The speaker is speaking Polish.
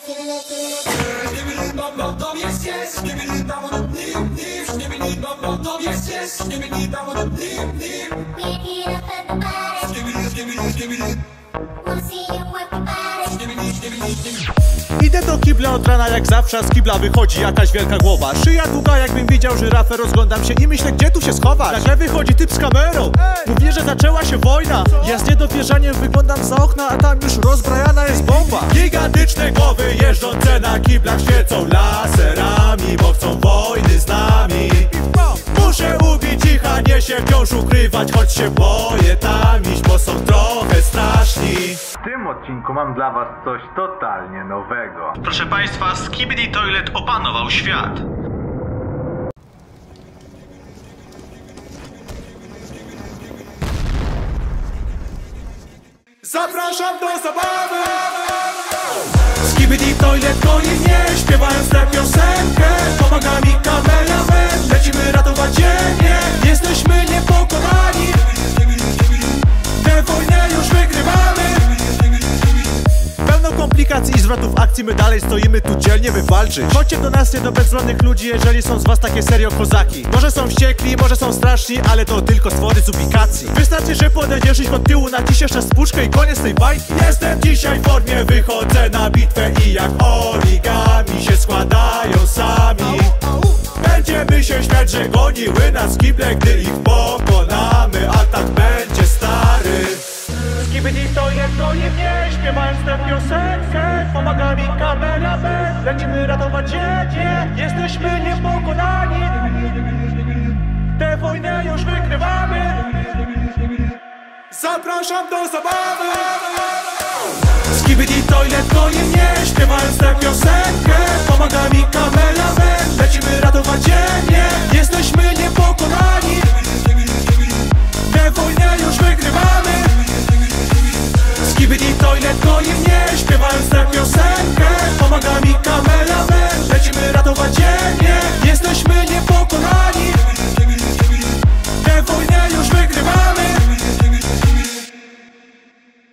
Idę do kibla od rana jak zawsze, a z kibla wychodzi jakaś wielka głowa. Szyja długa jakbym widział żyrafę, rozglądam się i myślę, gdzie tu się schować. Nagle wychodzi typ z kamerą, mówi, że zaczęła się wojna. Ja z niedowierzaniem wyglądam za okna, a tam już rozbrajana jest bomba. Gigantyczne głowy jeżdżące na kiblach świecą laserami, bo chcą wojny z nami. Muszę ubić ich, a nie się wciąż ukrywać, choć się boję tam iść, bo są trochę straszni. W tym odcinku mam dla was coś totalnie nowego. Proszę państwa, Skibidi Toilet opanował świat. Zapraszam do zabawy! Skibidi Toilet goni mnie, śpiewając tę piosenkę. Pomaga mi kameraman, lecimy ratować ziemię. Jesteśmy niepokonani, tę wojnę już wygrywamy. Pełno komplikacji i zwrotów akcji, my dalej stoimy tu dzielnie, by walczyć. Chodźcie do nas, nie do bezbronnych ludzi, jeżeli są z was takie serio kozaki. Może są wściekli, może są straszni, ale to tylko stwory z ubikacji. Wystarczy, że podejdziesz ich od tyłu, naciśniesz na spuszkę i koniec tej bajki. Jestem dzisiaj w formie, wychodzę na bitwę i jak origami się składają sami. Będziemy się śmiać, że goniły nas kible, gdy ich pokonamy, a tak będzie, stary. Skibidi Toilet goni mnie, śpiewając tę piosenkę. Pomaga mi kameraman, lecimy ratować ziemię. Jesteśmy niepokonani, tę wojnę już wygrywamy. Zapraszam do zabawy! Skibidi Toilet goni mnie, śpiewając tę piosenkę. Pomaga mi kameraman, lecimy ratować ziemię. Jesteśmy niepokonani, tę wojnę już wygrywamy. Skibidi Toilet goni mnie, śpiewając tę piosenkę. Pomaga mi kameraman, lecimy ratować ziemię.